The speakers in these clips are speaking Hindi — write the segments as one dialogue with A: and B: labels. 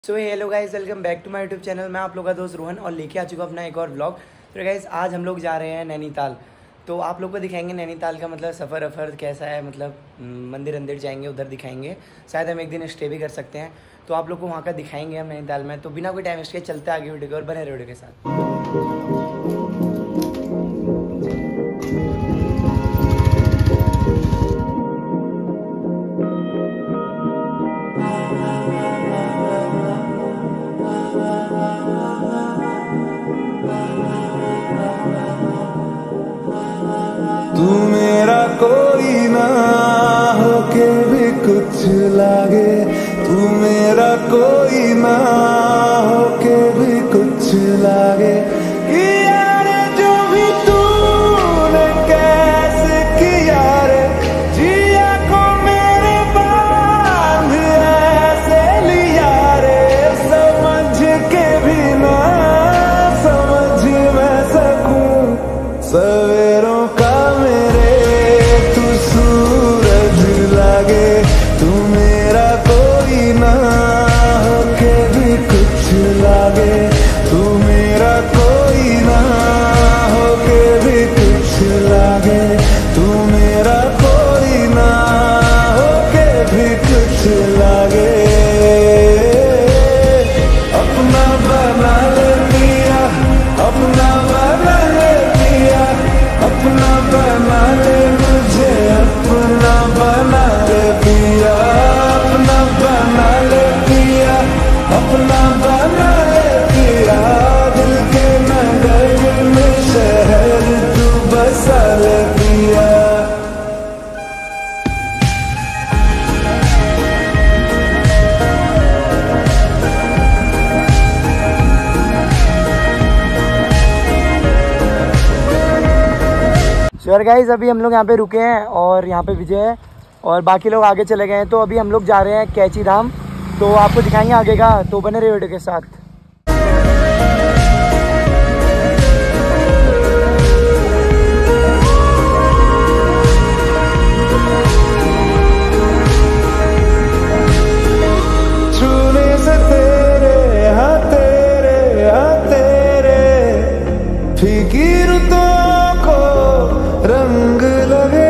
A: So hello guys, welcome back to my YouTube channel. मैं आप लोग का दोस्त रोहन और लेके आ चुका अपना एक और व्लॉग। तो गाइस आज हम लोग जा रहे हैं नैनीताल। तो आप लोग को दिखाएंगे नैनीताल का मतलब सफ़र अफर कैसा है, मतलब मंदिर अंदिर जाएंगे, उधर दिखाएंगे। शायद हम एक दिन स्टे भी कर सकते हैं, तो आप लोग को वहाँ का दिखाएंगे हम नैनीताल में। तो बिना कोई टाइम वेस्ट किए चलते आगे वीडियो के और बने वीडियो के साथ।
B: तू मेरा कोई ना होके भी कुछ लागे, तू मेरा कोई ना होके भी कुछ लागे। कि यार जो भी तूने कैसे किया रे, जिया को मेरे बांध ऐसे लिया रे। समझ के भी ना समझ मैं सकूं सवेरों का तू मेरा कोई ना होके भी कुछ लागे, तू मेरा कोई ना होके भी कुछ लागे, तू मेरा कोई ना होके भी कुछ लागे। अपना बना ले पिया, अपना बना ले पिया, अपना बना ले मुझे, अपना बना ले पिया, अपना बना ले पिया, अपना बना ले पिया। दिल के नगर में शहर तू बसा ले पिया।
A: श्योर गाइस, अभी हम लोग यहाँ पे रुके हैं और यहाँ पे विजय है और बाकी लोग आगे चले गए हैं। तो अभी हम लोग जा रहे हैं कैची धाम, तो आपको दिखाएंगे आगे का। तो बने रहिए वीडियो के साथ।
B: छूने से तेरे हाँ तेरे हाँ तेरे फीकी रुतों को रंग लगे।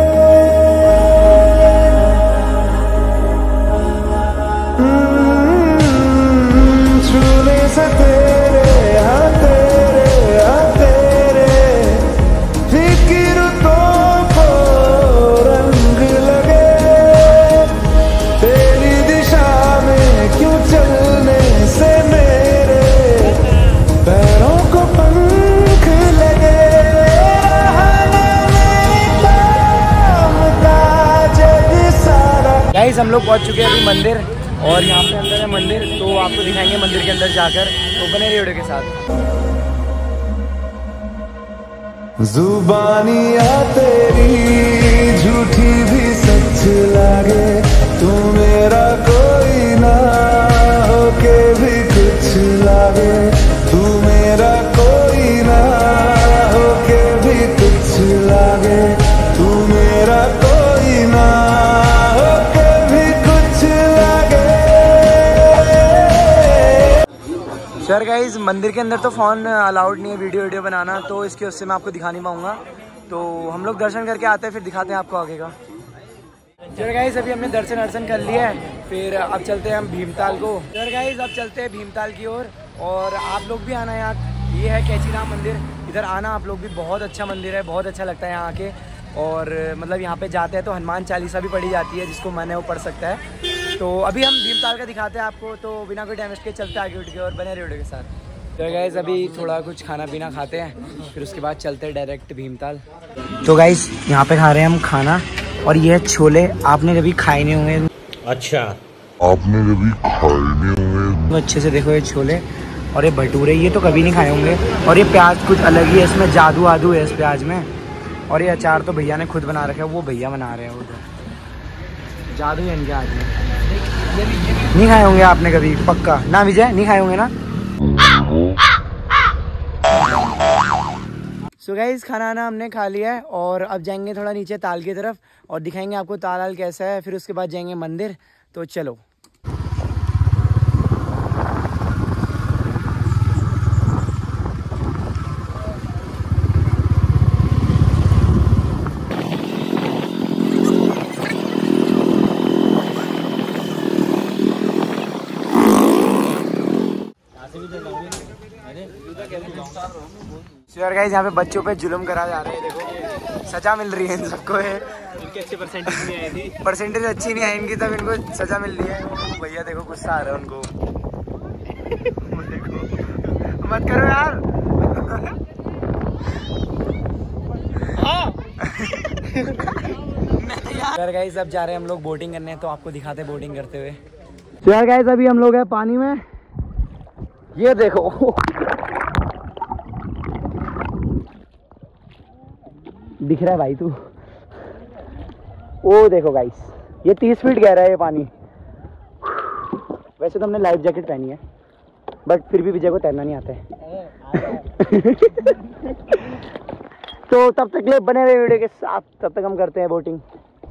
B: छूने से तेरे हाँ तेरे फीकी रुतों को रंग लगे। तेरी दिशा में क्यों चलने से मेरे पैरों को पंख लगे।
A: गाइस हम लोग पहुँच चुके हैं अभी मंदिर, और यहाँ पे अंदर है मंदिर, तो आपको दिखाएंगे मंदिर के अंदर जाकर। तो बने रहिए वीडियो के साथ।
B: जुबानियाँ तेरी झूठी भी सच लागे, तू मेरा कोई ना होके भी कुछ लागे, तू मेरा कोई ना होके भी कुछ लागे, तू मेरा कोई ना होके भी कुछ लागे।
A: सर गाइस, मंदिर के अंदर तो फ़ोन अलाउड नहीं है वीडियो बनाना, तो इसके उससे मैं आपको दिखा नहीं पाऊँगा। तो हम लोग दर्शन करके आते हैं, फिर दिखाते हैं आपको आगे का। सर गाइस, अभी हमने दर्शन कर लिया है, फिर अब चलते हैं हम भीमताल को। सर गाइस, अब चलते हैं भीमताल की ओर, और आप लोग भी आना यार। ये है कैची धाम मंदिर, इधर आना आप लोग भी। बहुत अच्छा मंदिर है, बहुत अच्छा लगता है यहाँ आके। और मतलब यहाँ पे जाते हैं तो हनुमान चालीसा भी पढ़ी जाती है, जिसको मन है वो पढ़ सकता है। तो अभी हम भीमताल का दिखाते हैं आपको, तो बिना कोई टाइम वेस्ट के चलते आगे उठ के और बने रहे वीडियो के साथ। तो गाइस अभी थोड़ा कुछ खाना पीना खाते हैं, फिर उसके बाद चलते हैं डायरेक्ट भीमताल। तो गाइस यहाँ पे खा रहे हैं हम खाना, और ये है छोले। आपने कभी खाए नहीं होंगे।
C: अच्छा,
D: आपने कभी खाए नहीं होंगे।
A: तो अच्छे से देखो ये छोले और ये भटूरे, ये तो कभी नहीं खाए होंगे। और ये प्याज कुछ अलग ही है, इसमें जादू आदू है इस प्याज में। और ये अचार तो भैया ने खुद बना रखा है, वो भैया बना रहे हैं उधर। जादू है इनके हाथ में। नहीं खाए होंगे आपने कभी, पक्का ना विजय? नहीं खाए होंगे ना। सो गाइस खाना आना हमने खा लिया है और अब जाएंगे थोड़ा नीचे ताल की तरफ और दिखाएंगे आपको ताल कैसा है, फिर उसके बाद जाएंगे मंदिर। तो चलो। यार गाइस यहाँ पे बच्चों पे जुल्म करा जा रहा है, देखो सजा मिल रही है इन सबको है।
C: इनकी अच्छी परसेंटेज नहीं आई थी,
A: परसेंटेज अच्छी नहीं आई इनकी, तब इनको सजा मिल रही है। भैया देखो गुस्सा आ रहा है उनको। देखो मत करो यार। यार गाइस अब जा रहे हैं हम लोग बोटिंग करने, तो आपको दिखाते हैं बोटिंग करते हुए। तो यार गाइस अभी हम लोग हैं पानी में, ये देखो दिख रहा है भाई तू, वो देखो गाइस ये 30 फीट गहरा है ये पानी। वैसे तो हमने लाइफ जैकेट पहनी है बट फिर भी विजय को तैरना नहीं आता है। तो तब तक ले बने रहे वीडियो के साथ, तब तक हम करते हैं बोटिंग।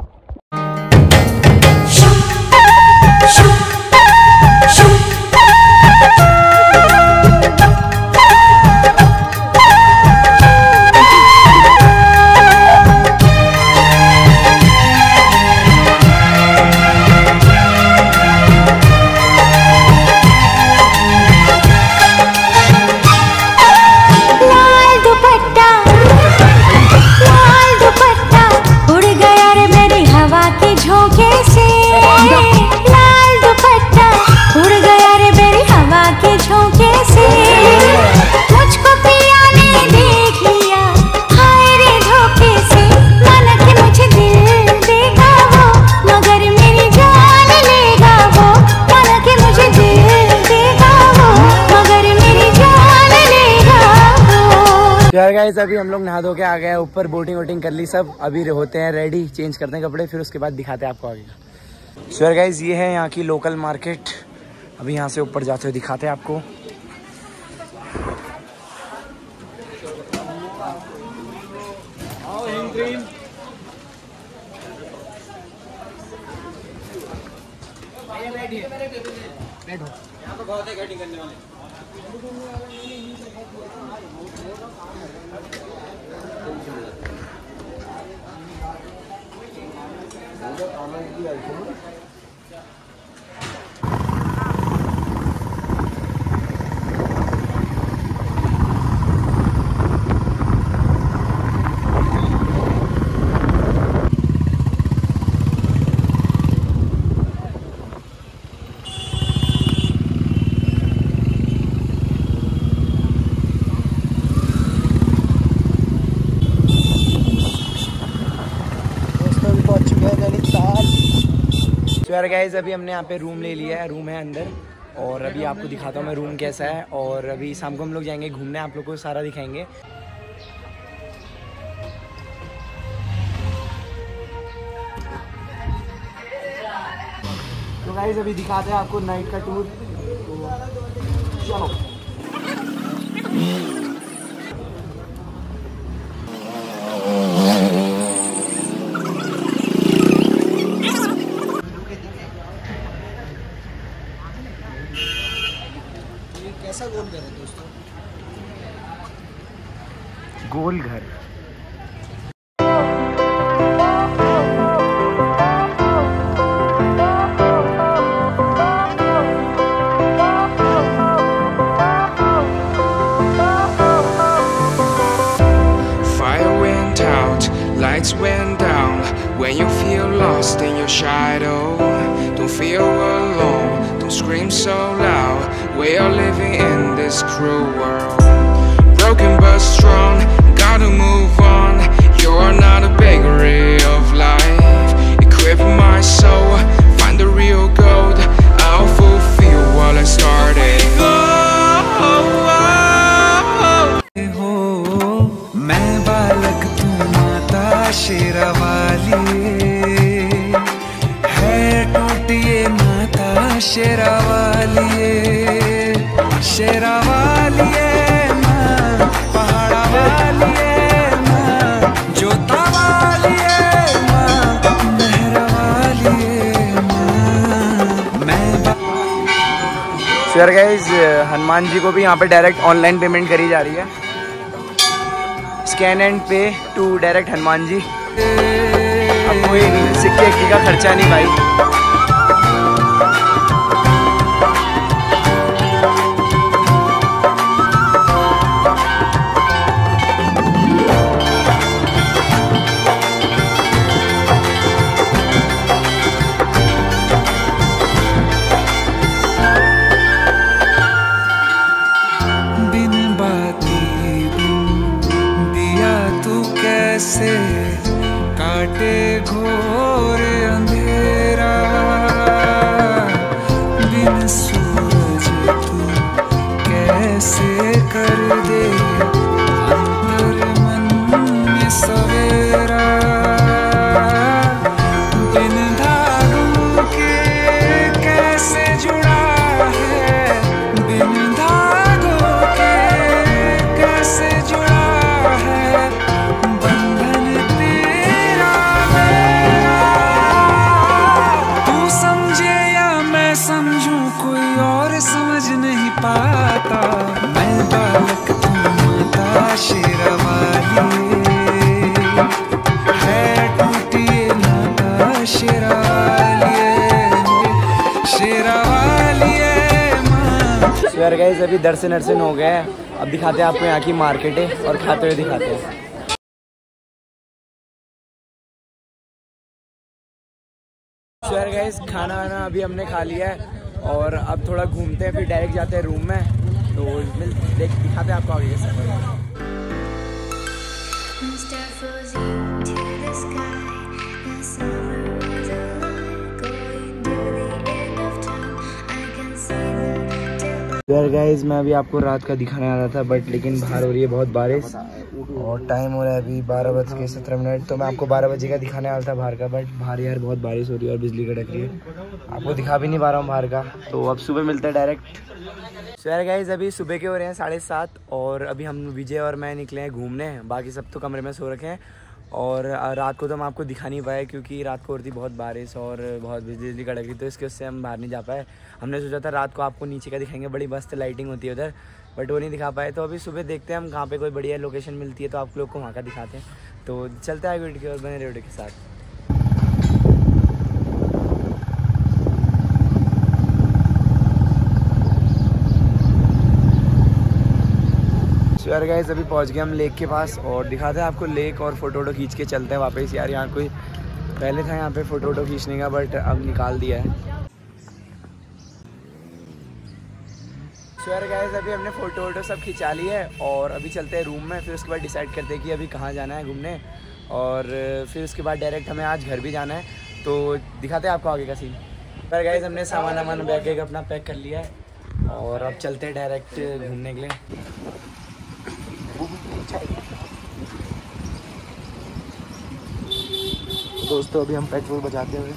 A: यार गाइस अभी हम लोग नहा धो के आ गए, ऊपर बोटिंग वोटिंग कर ली सब, अभी होते हैं रेडी, चेंज करते हैं कपड़े, फिर उसके बाद दिखाते हैं आपको आगे का। सो यार गाइस ये है यहाँ की लोकल मार्केट, अभी यहाँ से ऊपर जाते हुए दिखाते हैं आपको। तो यार गाइस अभी हमने यहाँ पे रूम ले लिया है, रूम है अंदर, और अभी आपको दिखाता हूँ मैं रूम कैसा है। और अभी शाम को हम लोग जाएंगे घूमने, आप लोग को सारा दिखाएंगे। तो गाइस अभी दिखाते हैं आपको नाइट का टूर, तो चलो।
C: कैसा गोल घर है दोस्तों?
A: गोल घर।
E: Fire went out, lights went down. When you feel lost in your shadow, don't feel alone, don't scream so loud. We are living in this cruel world, broken but strong, gotta move on. You're not a bakery of life. Equip my soul, find the real gold. I'll fulfill what I started.
B: मैं बालक तू माता शेरावाली है, टूटिए माता शेरावाली शेरावाली माँ, पहाड़ा वाली माँ, जोता वाली माँ, मेहरा वाली माँ। मैं
A: यार गाइस हनुमान जी को भी यहाँ पे डायरेक्ट ऑनलाइन पेमेंट करी जा रही है, scan and pay to direct Hanuman ji. अब कोई सिक्के का खर्चा नहीं भाई।
B: समझ नहीं पाता, मैं बालक तू माता शेरावाली है, टूटिए नाता शेरावाली शेरावाली माँ।
A: सो यार गाइस अभी दर्शन अर्शन हो गए, अब दिखाते हैं आपको यहाँ की मार्केटें और खाते हुए दिखाते हैं। सो यार गाइस खाना वाना अभी हमने खा लिया है और अब थोड़ा घूमते हैं, फिर डायरेक्ट जाते हैं रूम में। तो दिखाते हैं आपको आगे का सफर। यार गाइस मैं अभी आपको रात का दिखाने आ रहा था बट लेकिन बाहर हो रही है बहुत बारिश और टाइम हो रहा है अभी 12:17। तो मैं आपको 12 बजे का दिखाने वाला था बाहर का, बट बाहर यार बहुत बारिश हो रही है और बिजली कड़क रही है, आपको दिखा भी नहीं पा रहा हूँ बाहर का। तो अब सुबह मिलते हैं डायरेक्ट। सो यार गाइस अभी सुबह के हो रहे हैं 7:30 और अभी हम विजय और मैं निकले हैं घूमने, बाकी सब तो कमरे में सो रखे हैं। और रात को तो हम आपको दिखा नहीं पाए क्योंकि रात को हो रही थी बहुत बारिश और बहुत बिजली कड़क रही, तो इसके उससे हम बाहर नहीं जा पाए। हमने सोचा था रात को आपको नीचे का दिखाएंगे, बड़ी मस्त लाइटिंग होती है उधर, बट वो नहीं दिखा पाए। तो अभी सुबह देखते हैं हम कहाँ पे कोई बढ़िया लोकेशन मिलती है तो आप लोग को वहाँ का दिखाते हैं। तो चलते हैं वीडियो के और बने वीडियो के साथ। यार गाइस अभी पहुंच गए हम लेक के पास और दिखाते हैं आपको लेक और फोटो वोटो खींच के चलते हैं वापस। यार यहाँ कोई पहले था यहाँ पे फोटो वोटो खींचने का बट अब निकाल दिया है। सो यार गाइस अभी हमने फ़ोटो वोटो सब खिंचा ली है और अभी चलते हैं रूम में, फिर उसके बाद डिसाइड करते हैं कि अभी कहाँ जाना है घूमने और फिर उसके बाद डायरेक्ट हमें आज घर भी जाना है। तो दिखाते हैं आपको आगे का सीन। यार गाइस हमने सामान बैग अपना पैक कर लिया है और अब चलते हैं डायरेक्ट घूमने के लिए। दोस्तों अभी हम पेट्रोल बचाते हुए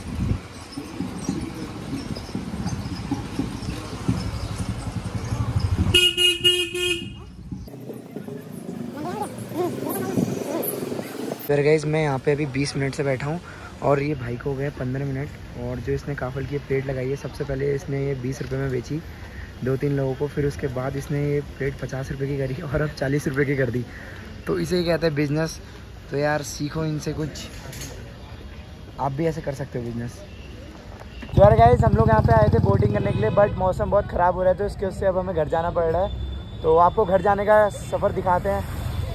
A: फिर गाइस मैं यहाँ पे अभी 20 मिनट से बैठा हूँ और ये भाई को हो गए 15 मिनट। और जो इसने काफल की प्लेट लगाई है, सबसे पहले इसने ये 20 रुपये में बेची 2-3 लोगों को, फिर उसके बाद इसने ये प्लेट 50 रुपये की करी और अब 40 रुपये की कर दी। तो इसे ही कहते हैं बिजनेस। तो यार सीखो इनसे कुछ, आप भी ऐसे कर सकते हो बिजनेस। तो यार गाइस हम लोग यहाँ पे आए थे बोटिंग करने के लिए बट मौसम बहुत ख़राब हो रहा है तो इसके उससे अब हमें घर जाना पड़ रहा है। तो आपको घर जाने का सफ़र दिखाते हैं।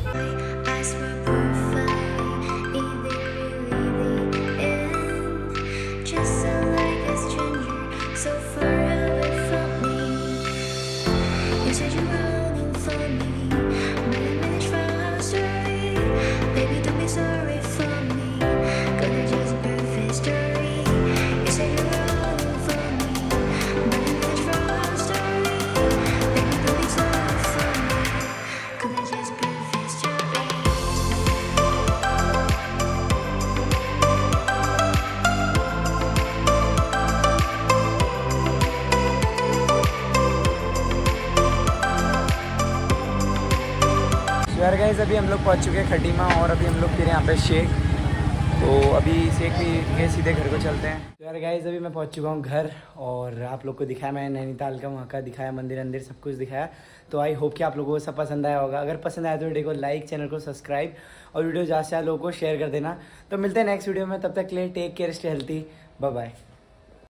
A: यार गाइस अभी हम लोग पहुंच चुके हैं खटीमा और अभी हम लोग फिर यहाँ पे शेख, तो अभी शेख भी के सीधे घर को चलते हैं। तो यार गाइस अभी मैं पहुंच चुका हूँ घर और आप लोग को दिखाया मैंने नैनीताल का, वहाँ का दिखाया, मंदिर अंदिर सब कुछ दिखाया। तो आई होप कि आप लोगों को सब पसंद आया होगा। अगर पसंद आया तो वीडियो को लाइक, चैनल को सब्सक्राइब और वीडियो ज़्यादा से ज़्यादा लोगों को शेयर कर देना। तो मिलते हैं नेक्स्ट वीडियो में, तब तक के लिए take care, stay healthy, bye bye.